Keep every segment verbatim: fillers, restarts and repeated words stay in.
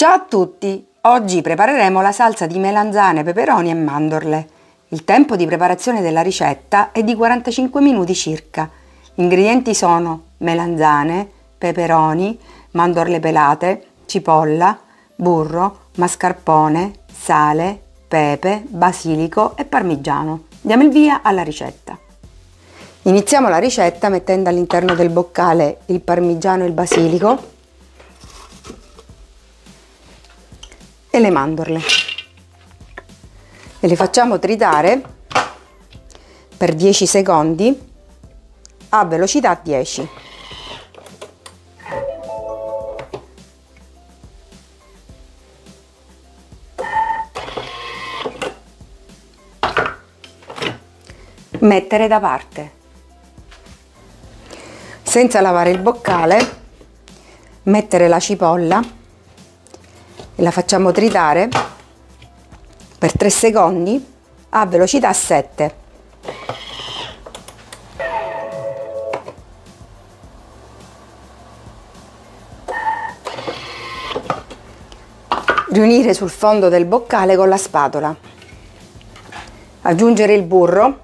Ciao a tutti! Oggi prepareremo la salsa di melanzane, peperoni e mandorle. Il tempo di preparazione della ricetta è di quarantacinque minuti circa. Gli ingredienti sono melanzane, peperoni, mandorle pelate, cipolla, burro, mascarpone, sale, pepe, basilico e parmigiano. Diamo il via alla ricetta. Iniziamo la ricetta mettendo all'interno del boccale il parmigiano e il basilico e le mandorle e le facciamo tritare per dieci secondi a velocità dieci. Mettere da parte. Senza lavare il boccale, mettere la cipolla e la facciamo tritare per tre secondi a velocità sette. Riunire sul fondo del boccale con la spatola. Aggiungere il burro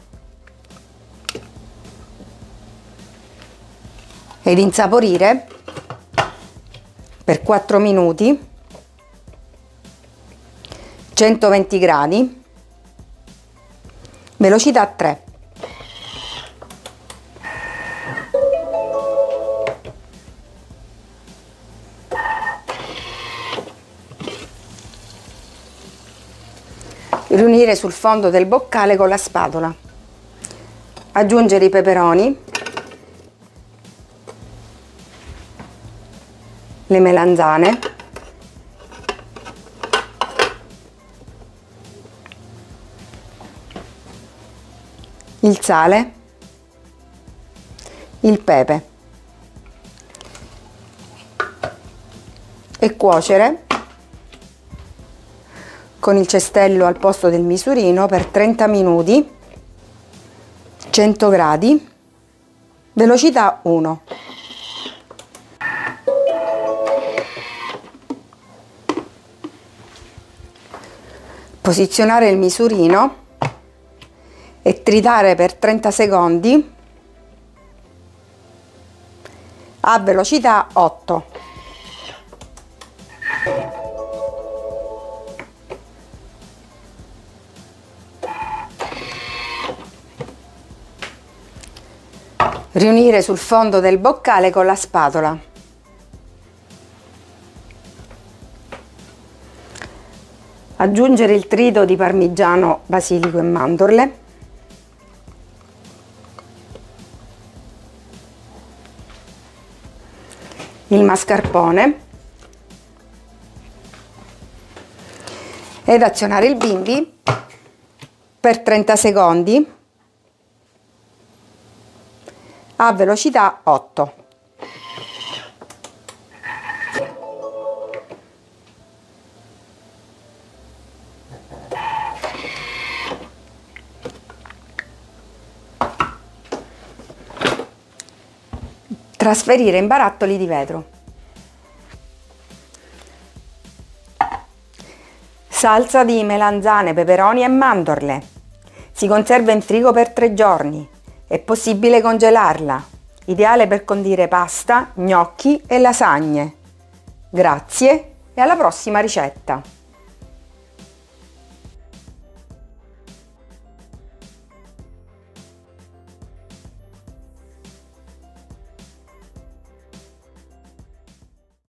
ed insaporire per quattro minuti, centoventi gradi, velocità tre. Riunire sul fondo del boccale con la spatola. Aggiungere i peperoni, le melanzane, il sale, il pepe e cuocere con il cestello al posto del misurino per trenta minuti, cento gradi, velocità uno. Posizionare il misurino e tritare per trenta secondi a velocità otto. Riunire sul fondo del boccale con la spatola. Aggiungere il trito di parmigiano, basilico e mandorle. Il mascarpone ed azionare il bimbi per trenta secondi a velocità otto. Trasferire in barattoli di vetro. Salsa di melanzane, peperoni e mandorle. Si conserva in frigo per tre giorni. È possibile congelarla. Ideale per condire pasta, gnocchi e lasagne. Grazie e alla prossima ricetta!